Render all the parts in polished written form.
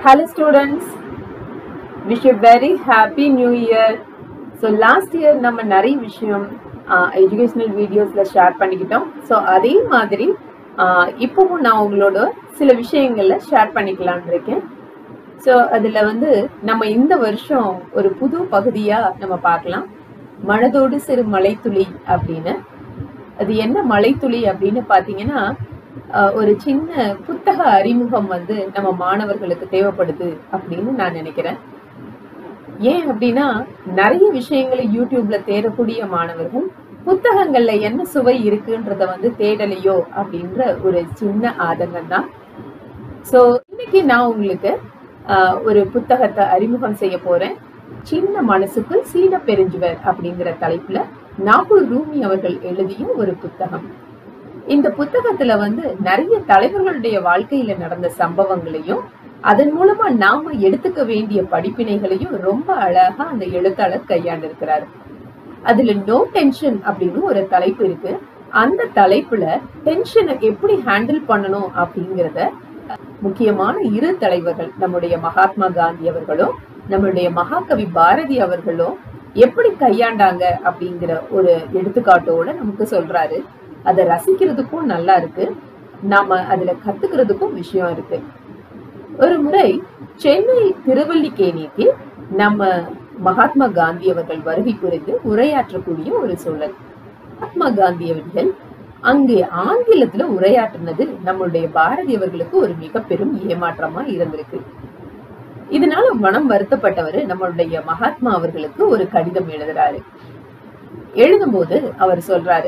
Hello students, wish you very happy new year. So last year நம்ம நிறைய விஷயம் educational videosல ஷேர் பண்ணிக்கிட்டோம். So அதே மாதிரி இப்போவும் நான் உங்களோட சில விஷயங்களை ஷேர் பண்ணிக்கலாம்னு இருக்கேன். So அதுல வந்து நம்ம இந்த வருஷம் ஒரு புது பகுதியா நம்ம பார்க்கலாம். மனதோடு சிறு மலைத்துளி அப்படின்னு. அது என்ன மலைத்துளி அப்படின்னு பாத்தீங்கன்னா ஒரு சின்ன புத்தக அறிமுகம் வந்து நம்ம மாணவர்களுக்கு தேவைப்படுது அப்படின்னு நான் நினைக்கிறேன். ஏன் அப்படின்னா நிறைய விஷயங்களை யூடியூப்ல தேடக்கூடிய மாணவர்கள் புத்தகங்கள்ல என்ன சுவை இருக்குன்றத வந்து தேடலையோ அப்படின்ற ஒரு சின்ன ஆதங்கம் தான். ஸோ இன்னைக்கு நான் உங்களுக்கு ஒரு புத்தகத்தை அறிமுகம் செய்ய போறேன். சின்ன மனசுக்குள் சீன பெருஞ்சுவர் அப்படிங்கிற தலைப்புல நாகூர் ரூமி அவர்கள் எழுதிய ஒரு புத்தகம். இந்த புத்தகத்துல வந்து நிறைய தலைவர்களுடைய வாழ்க்கையில நடந்த சம்பவங்களையும் அதன் மூலமா நாம எடுத்துக்க வேண்டிய படிப்பினைகளையும் ரொம்ப அழகா அந்த எழுத்தாளர் கையாண்டிருக்கிறாரு. அதுல நோ டென்ஷன் அப்படின்னு ஒரு தலைப்பு இருக்கு. அந்த தலைப்புல டென்ஷனை எப்படி ஹேண்டில் பண்ணணும் அப்படிங்கிறத முக்கியமான இரு தலைவர்கள், நம்முடைய மகாத்மா காந்தி அவர்களும் நம்மளுடைய மகாகவி பாரதி அவர்களும் எப்படி கையாண்டாங்க அப்படிங்கிற ஒரு எடுத்துக்காட்டோட நமக்கு சொல்றாரு. அதை ரசிக்கிறதுக்கும் நல்லா இருக்கு, நாம அதுல கத்துக்கிறதுக்கும் விஷயம் இருக்கு. ஒரு முறை சென்னை திருவல்லிக்கேணிக்கு நம்ம மகாத்மா காந்தி அவர்கள் வருகை புரிந்து உரையாற்றக்கூடிய ஒரு சூழல். மகாத்மா காந்தி அவர்கள் அங்கே ஆங்கிலத்துல உரையாற்றினது நம்மளுடைய பாரதி அவர்களுக்கு ஒரு மிக பெரும் ஏமாற்றமா இருந்திருக்கு. இதனால மனம் வருத்தப்பட்டவர் நம்மளுடைய மகாத்மா அவர்களுக்கு ஒரு கடிதம் எழுதுறாரு. எழுதும்போது அவர் சொல்றாரு,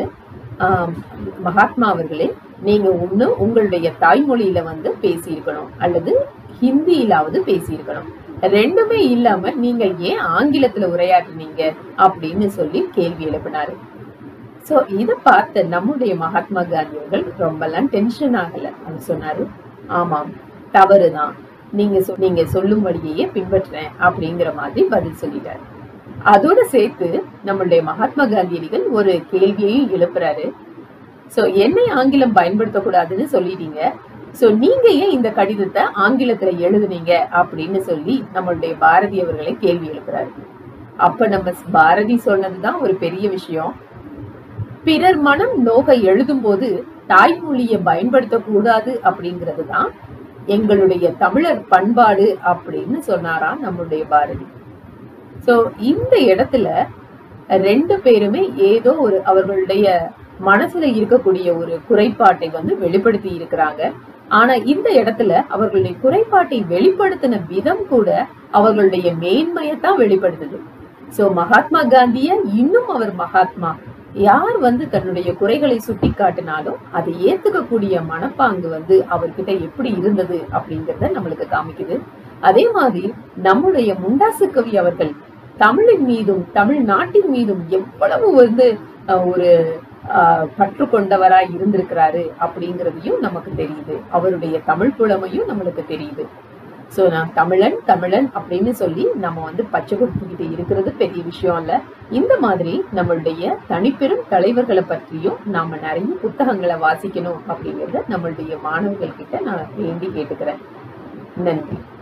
மகாத்மா அவர்களே, நீங்க ஒண்ணு உங்களுடைய தாய்மொழியில வந்து பேசியிருக்கணும் அல்லது ஹிந்தியிலாவது பேசியிருக்கணும். ரெண்டுமே இல்லாம நீங்க ஏன் ஆங்கிலத்துல உரையாற்றினீங்க அப்படின்னு சொல்லி கேள்வி எழுப்பினாரு. சோ இத பார்த்த நம்முடைய மகாத்மா காந்தி அவர்கள் ரொம்பலாம் டென்ஷன் ஆகல. அவர் சொன்னாரு, ஆமாம் தவறுதான், நீங்க சொல்லும்படியே பின்பற்றேன் அப்படிங்கிற மாதிரி பதில் சொல்லிட்டாரு. அதோட சேர்த்து நம்மளுடைய மகாத்மா காந்தியடிகள் ஒரு கேள்வியையும் எழுப்புறாரு. சோ என்னை ஆங்கிலம் பயன்படுத்தக்கூடாதுன்னு சொல்லிட்டீங்க, சோ நீங்க ஏன் இந்த கடிதத்தை ஆங்கிலத்துல எழுதுனீங்க அப்படின்னு சொல்லி நம்மளுடைய பாரதி அவர்களை கேள்வி எழுப்புறாரு. அப்ப நம்ம பாரதி சொன்னதுதான் ஒரு பெரிய விஷயம். பிறர் மனம் நோக எழுதும் போது தாய்மொழியை பயன்படுத்த கூடாது அப்படிங்கிறது தான் எங்களுடைய தமிழர் பண்பாடு அப்படின்னு சொன்னாராம் நம்மளுடைய பாரதி. சோ இந்த இடத்துல ரெண்டு பேருமே ஏதோ ஒரு அவர்களுடைய மனசுல இருக்கக்கூடிய ஒரு குறைபாட்டை வந்து வெளிப்படுத்தி இருக்கிறாங்க. ஆனா இந்த இடத்துல அவர்களுடைய குறைபாட்டை வெளிப்படுத்தின விதம் கூட அவர்களுடைய மேன்மையத்தான் வெளிப்படுத்துது. சோ மகாத்மா காந்திய இன்னும் அவர் மகாத்மா, யார் வந்து தன்னுடைய குறைகளை சுட்டி காட்டினாலும் அதை ஏத்துக்கக்கூடிய மனப்பாங்கு வந்து அவர்கிட்ட எப்படி இருந்தது அப்படிங்கறத நம்மளுக்கு காமிக்குது. அதே மாதிரி நம்முடைய முண்டாசு கவி அவர்கள் தமிழின் மீதும் தமிழ்நாட்டின் மீதும் எவ்வளவு வந்து ஒரு பற்று கொண்டவராய் இருந்திருக்கிறாரு அப்படிங்கிறதையும் நமக்கு தெரியுது. அவருடைய தமிழ் புலமையும் நம்மளுக்கு தெரியுது. சோ நான் தமிழன் அப்படின்னு சொல்லி நம்ம வந்து பச்சை கொடுத்துக்கிட்டு இருக்கிறது பெரிய விஷயம் இல்ல. இந்த மாதிரி நம்மளுடைய தனிப்பெரும் தலைவர்களை பற்றியும் நாம நிறைய புத்தகங்களை வாசிக்கணும் அப்படிங்கறத நம்மளுடைய மாணவர்கள் கிட்ட நான் வேண்டி கேட்டுக்கிறேன். நன்றி.